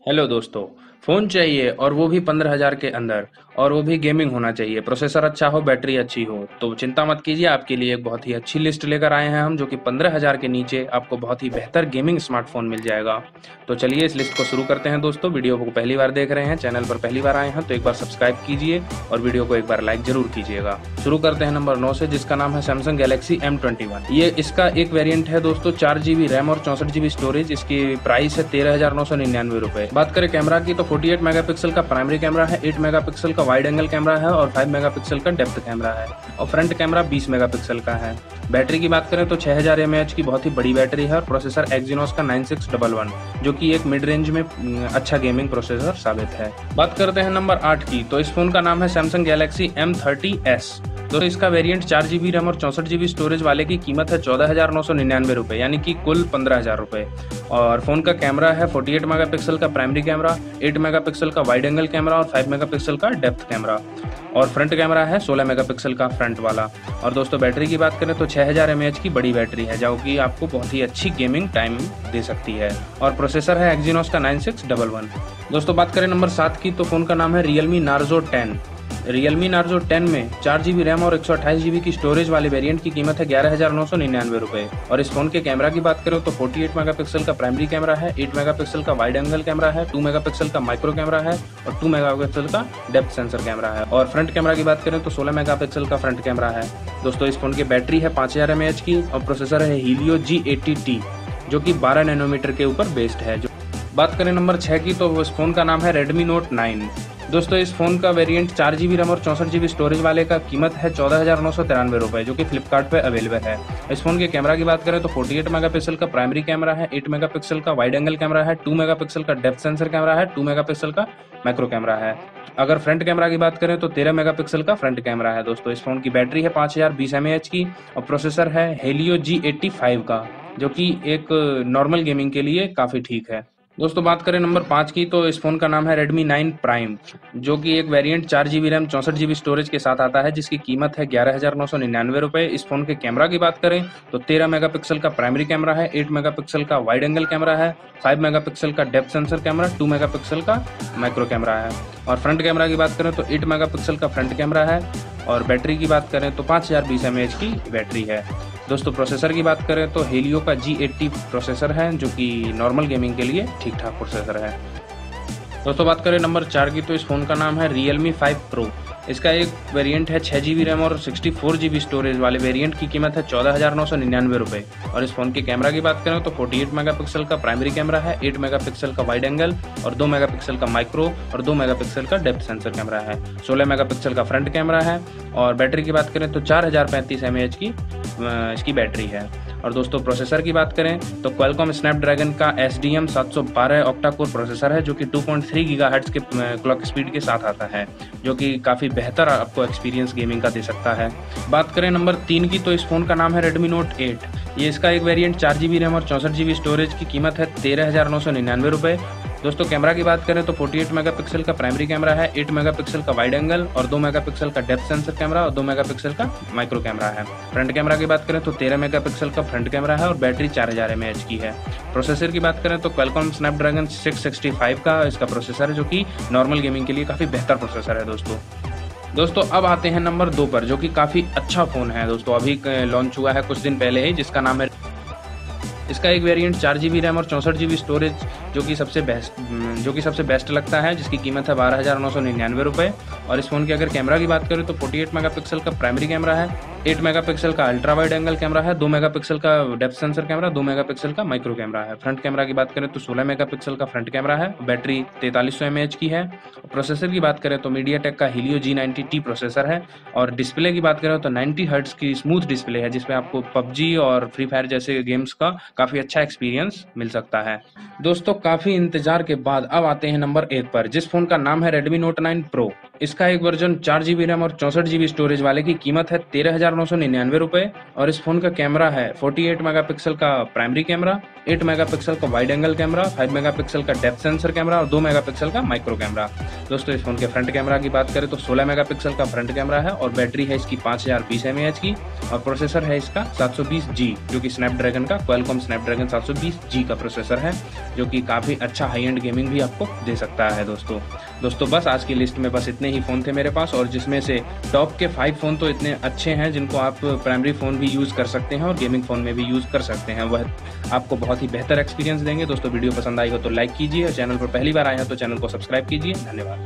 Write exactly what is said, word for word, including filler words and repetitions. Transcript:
Hello दोस्तों। Phone चाहिए और वो भी पंद्रह हज़ार के अंदर, और वो भी गेमिंग होना चाहिए, प्रोसेसर अच्छा हो, बैटरी अच्छी हो। तो चिंता मत कीजिए, आपके लिए एक बहुत ही अच्छी लिस्ट लेकर आए हैं हम, जो कि पंद्रह हज़ार के नीचे आपको बहुत ही बेहतर गेमिंग स्मार्टफ़ोन मिल जाएगा। तो चलिए इस लिस्ट को शुरू करते हैं दोस्तों। वीडियो को पहली बार देख रहे हैं, चैनल पर पहली बार आए हैं तो एक बार सब्सक्राइब कीजिए और वीडियो को एक बार लाइक ज़रूर कीजिएगा। शुरू करते हैं नंबर नौ से, जिसका नाम है Samsung Galaxy M twenty one. ये इसका एक वेरिएंट है दोस्तों, चार जीबी रैम और चौंसठ जीबी स्टोरेज। इसकी प्राइस है तेरह हज़ार नौ सौ निन्यानवे रुपए। बात करें कैमरा की तो अड़तालीस मेगापिक्सल का प्राइमरी कैमरा है, आठ मेगापिक्सल का वाइड एंगल कैमरा है और पाँच मेगापिक्सल का डेप्थ कैमरा है, और फ्रंट कैमरा बीस मेगापिक्सल का है। बैटरी की बात करें तो छह हज़ार एम ए एच की बहुत ही बड़ी बैटरी है, और प्रोसेसर एक्जिनोस का नाइन सिक्स वन वन, जो कि एक मिड रेंज में अच्छा गेमिंग प्रोसेसर साबित है। बात करते हैं नंबर आठ की, तो इस फोन का नाम है Samsung Galaxy M thirty S. तो इसका वेरिएंट चार जीबी रैम और चौंसठ जीबी स्टोरेज वाले की कीमत है चौदह हज़ार नौ सौ निन्यानवे रुपए, यानी कि कुल पंद्रह हज़ार रुपए। और फोन का कैमरा है अड़तालीस मेगापिक्सल का प्राइमरी कैमरा, आठ मेगापिक्सल का वाइड एंगल कैमरा और पाँच मेगापिक्सल का डेप्थ कैमरा, और फ्रंट कैमरा है सोलह मेगापिक्सल का फ्रंट वाला। और दोस्तों बैटरी की बात करें तो छह हज़ार एम ए एच की बड़ी बैटरी है, जो कि आपको बहुत ही अच्छी गेमिंग टाइम दे सकती है, और प्रोसेसर है एक्जिनोस का नाइन सिक्स वन वन। दोस्तों बात करें नंबर सात की, तो फोन का नाम है Realme Narzo ten. Realme Narzo ten में चार जीबी रैम और एक सौ अट्ठाईस जीबी की स्टोरेज वाले वेरिएंट की कीमत है ग्यारह हज़ार नौ सौ निन्यानवे रुपए। और इस फोन के कैमरा की बात करें तो अड़तालीस मेगापिक्सल का प्राइमरी कैमरा है, आठ मेगापिक्सल का वाइड एंगल कैमरा है, दो मेगापिक्सल का माइक्रो कैमरा है और दो मेगापिक्सल का डेप्थ सेंसर कैमरा है। और फ्रंट कैमरा की बात करें तो सोलह मेगापिक्सल का फ्रंट कैमरा है। दोस्तों इस फोन की बैटरी है पाँच हज़ार एम ए एच की, और प्रोसेसर है हीलियो जी एटी टी, जो कि बारह नैनोमीटर के ऊपर बेस्ड है। जो बात करें नंबर छह की, तो इस फोन का नाम है रेडमी नोट नाइन। दोस्तों इस फोन का वेरिएंट चार जीबी रैम और चौंसठ जीबी स्टोरेज वाले का कीमत है चौदह हज़ार नौ सौ तिरानवे रुपए, जो कि फ्लिपकार्ट पे अवेलेबल है। इस फोन के कैमरा की बात करें तो अड़तालीस मेगापिक्सल का प्राइमरी कैमरा है, आठ मेगापिक्सल का वाइड एंगल कैमरा है, दो मेगापिक्सल का डेप्थ सेंसर कैमरा है, दो मेगापिक्सल का माइक्रो कैमरा है। अगर फ्रंट कैमरा की बात करें तो तेरह मेगापिक्सल का फ्रंट कैमरा है। दोस्तों इस फोन की बैटरी है पाँच हज़ार बीस एम ए एच की, और प्रोसेसर है हेलियो जी एटी फाइव का, जो कि एक नॉर्मल गेमिंग के लिए काफी ठीक है। दोस्तों बात करें नंबर पाँच की, तो इस फोन का नाम है रेडमी नाइन प्राइम, जो कि एक वेरिएंट चार जीबी रैम चौंसठ जीबी स्टोरेज के साथ आता है, जिसकी कीमत है ग्यारह हज़ार नौ सौ निन्यानवे रुपए। इस फोन के कैमरा की बात करें तो तेरह मेगापिक्सल का प्राइमरी कैमरा है, आठ मेगापिक्सल का वाइड एंगल कैमरा है, पाँच मेगापिक्सल का डेप्थ सेंसर कैमरा, दो मेगापिक्सल का माइक्रो कैमरा है। और फ्रंट कैमरा की बात करें तो आठ मेगापिक्सल का फ्रंट कैमरा है, और बैटरी की बात करें तो पाँच हज़ार बीस एम ए एच की बैटरी है। दोस्तों प्रोसेसर की बात करें तो हेलियो का जी एटी प्रोसेसर है, जो कि नॉर्मल गेमिंग के लिए ठीक ठाक प्रोसेसर है। दोस्तों बात करें नंबर चार की, तो इस फोन का नाम है रियलमी फाइव प्रो। इसका एक वेरिएंट है छह जीबी रैम और चौंसठ जीबी स्टोरेज वाले वेरिएंट की कीमत है चौदह हज़ार नौ सौ निन्यानवे रुपए। और इस फोन के कैमरा की बात करें तो अड़तालीस मेगापिक्सल का प्राइमरी कैमरा है, आठ मेगापिक्सल का वाइड एंगल और दो मेगापिक्सल का माइक्रो और दो मेगापिक्सल का डेप्थ सेंसर कैमरा है, सोलह मेगापिक्सल का फ्रंट कैमरा है। और बैटरी की बात करें तो चार हज़ार पैंतीस एम ए एच की इसकी बैटरी है। और दोस्तों प्रोसेसर की बात करें तो क्वालकॉम स्नैपड्रैगन का एस डी एम सात सौ बारह ऑक्टा कोर प्रोसेसर है, जो कि टू पॉइंट थ्री गीगाहर्ट्ज के क्लॉक स्पीड के साथ आता है, जो कि काफ़ी बेहतर आपको एक्सपीरियंस गेमिंग का दे सकता है। बात करें नंबर तीन की, तो इस फोन का नाम है रेडमी नोट एट। ये इसका एक वेरिएंट चार जीबी रैम और चौंसठ जीबी स्टोरेज की कीमत है तेरह हज़ार नौ सौ निन्यानवे रुपये। दोस्तों कैमरा की बात करें तो अड़तालीस मेगापिक्सल का प्राइमरी कैमरा है, आठ मेगापिक्सल का वाइड एंगल और दो मेगापिक्सल का डेप्थ सेंसर कैमरा और दो मेगापिक्सल का माइक्रो कैमरा है। फ्रंट कैमरा की बात करें तो तेरह मेगापिक्सल का फ्रंट कैमरा है, और बैटरी चार हज़ार एम ए एच की है। प्रोसेसर की बात करें तो Qualcomm Snapdragon six sixty five का इसका प्रोसेसर है, जो कि नॉर्मल गेमिंग के लिए काफ़ी बेहतर प्रोसेसर है। दोस्तों दोस्तों अब आते हैं नंबर दो पर, जो कि काफ़ी अच्छा फ़ोन है दोस्तों, अभी लॉन्च हुआ है कुछ दिन पहले ही, जिसका नाम है, इसका एक वेरिएंट चार जीबी रैम और चौंसठ जीबी स्टोरेज, जो कि सबसे बेस्ट जो कि सबसे बेस्ट लगता है, जिसकी कीमत है बारह हज़ार नौ सौ निन्यानवे रुपये। और इस फोन के अगर कैमरा की बात करें तो अड़तालीस मेगापिक्सल का प्राइमरी कैमरा है, आठ मेगापिक्सल का अल्ट्रा वाइड एंगल कैमरा है, दो मेगापिक्सल का डेप्थ सेंसर कैमरा, दो मेगापिक्सल का माइक्रो कैमरा है। फ्रंट कैमरा की बात करें तो सोलह मेगापिक्सल का फ्रंट कैमरा है, बैटरी तैंतालीस सौ एम ए एच की है। प्रोसेसर की बात करें तो मीडियाटेक का Helio G ninety T processor है। और डिस्प्ले की बात करें तो नब्बे हर्ट्ज की स्मूथ डिस्प्ले है, जिसमें आपको पबजी और फ्री फायर जैसे गेम्स का काफ़ी अच्छा एक्सपीरियंस मिल सकता है। दोस्तों काफ़ी इंतजार के बाद अब आते हैं नंबर एक पर, जिस फोन का नाम है रेडमी नोट नाइन प्रो। इसका एक वर्जन चार जीबी रैम और चौंसठ जीबी स्टोरेज वाले की कीमत है तेरह हज़ार नौ सौ निन्यानवे रुपए। और इस फोन का कैमरा है अड़तालीस मेगापिक्सल का प्राइमरी कैमरा, आठ मेगापिक्सल का वाइड एंगल कैमरा, पाँच मेगापिक्सल का डेप्थ सेंसर कैमरा और दो मेगापिक्सल का माइक्रो कैमरा। दोस्तों इस फ़ोन के फ्रंट कैमरा की बात करें तो सोलह मेगापिक्सल का फ्रंट कैमरा है और बैटरी है इसकी पाँच हज़ार बीस एम ए एच की और प्रोसेसर है इसका सात सौ बीस जी, जो कि स्नैपड्रैगन का क्वालकॉम स्नैपड्रैगन सात सौ बीस जी का प्रोसेसर है, जो कि काफ़ी अच्छा हाई एंड गेमिंग भी आपको दे सकता है दोस्तों। दोस्तों बस आज की लिस्ट में बस इतने ही फ़ोन थे मेरे पास, और जिसमें से टॉप के फाइव फ़ोन तो इतने अच्छे हैं जिनको आप प्राइमरी फ़ोन भी यूज़ कर सकते हैं और गेमिंग फ़ोन में भी यूज़ कर सकते हैं। वह आपको बहुत ही बेहतर एक्सपीरियंस देंगे। दोस्तों वीडियो पसंद आई हो तो लाइक कीजिए, चैनल पर पहली बार आए हैं तो चैनल को सब्सक्राइब कीजिए। धन्यवाद।